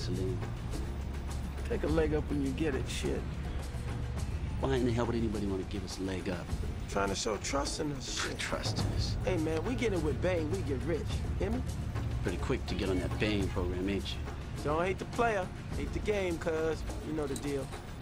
Salim. Take a leg up when you get it, shit. Why in the hell would anybody want to give us a leg up? Trying to show trust in us, shit. Trust in us. Hey, man, we get it with Bane, we get rich. Hear me? Pretty quick to get on that Bane program, ain't you? Don't hate the player, hate the game, cuz. You know the deal.